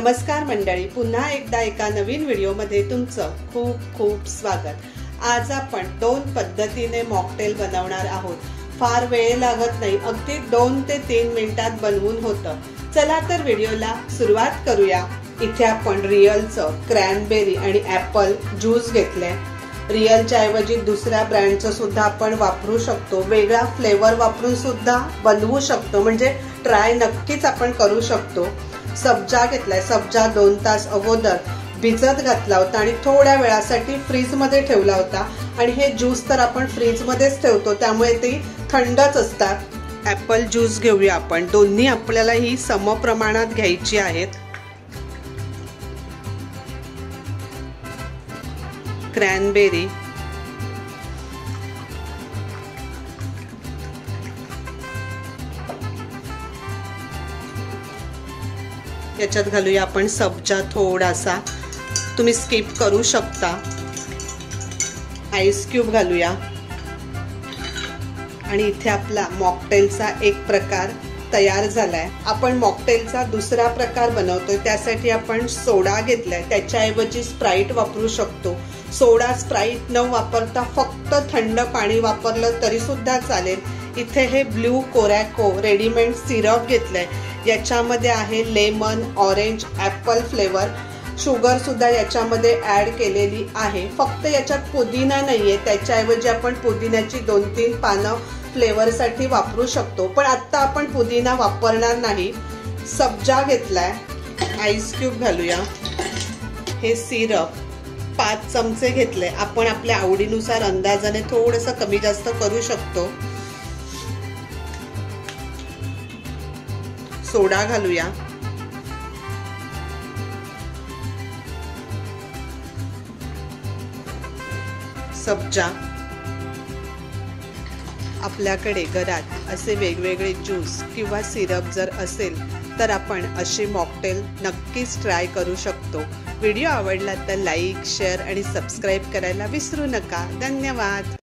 नमस्कार मंडळी, पुन्हा एकदा एका नवीन व्हिडिओमध्ये तुमचं खूप खूप स्वागत। आज आपण दोन पद्धतीने मॉकटेल बनवणार आहोत। फार वेळ लागत नाही, अगदी 2 ते 3 मिनिटात बनवून होतं। चला तर व्हिडिओला सुरुवात करूया। इथे आपण रिअलचं क्रॅनबेरी आणि ऍपल ज्यूस घेतले। रिअलच्या ऐवजी दुसऱ्या ब्रँडचं सुद्धा आपण वापरू शकतो। वेगळा फ्लेवर वापरून सुद्धा बनवू शकतो, म्हणजे ट्राय नक्कीच आपण करू शकतो। सब्जा घेतलाय। सब्जा 2 तास अगोदर भिजत घातला होता आणि थोड्या वेळासाठी फ्रीज मध्ये ठेवला होता। आणि हे ज्यूस तर आपण फ्रीज मध्येच ठेवतो, त्यामुळे ते थंडच असतात। ऍपल ज्यूस घेऊया आपण। दोन्ही आपल्याला ही सम प्रमाणात घ्यायची आहेत। क्रॅनबेरी, याच्यात घालूया आपण सब्जा थोडासा, तुम्ही स्किप करू शकता। आईस क्यूब घालूया आणि इथे आपला मॉकटेलचा एक प्रकार तयार झालाय। आपण मॉकटेलचा दुसरा प्रकार बनवतोय, त्यासाठी आपण सोडा घेतलाय। त्याच्याऐवजी स्प्राइट वापरू शकतो। सोडा स्प्राइट न वापरता फक्त थंड पाणी वापरलं तरी सुद्धा चालेल। इथे हे ब्लू कोरॅको रेडीमेड सिरप घेतलंय। याच्यामध्ये आहे lemon, orange, apple flavour. Sugar सुद्धा याच्यामध्ये ऍड केलेली आहे। फक्त याच्यात पुदिना नाहीये, त्याच्याऐवजी आपण पुदिन्याची 2-3 पानं फ्लेवर साठी वापरू शकतो, पण आता आपण पुदिना वापरणार नाही। सब्जा घेतलाय। आईस क्यूब घालूया। हे सिरप 5 चमचे घेतले। आपण आपल्या आवडीनुसार अंदाजाने थोडंसं कमी जास्त करू शकतो। सोडा घालूया। सब्जा। आपल्याकडे घरात असे वेगवेगळे ज्यूस किंवा सिरप जर असेल तर आपण अशी मॉकटेल नक्कीच ट्राय करू शकतो। व्हिडिओ आवडला तर लाईक, शेअर आणि सबस्क्राईब करायला विसरू नका। धन्यवाद।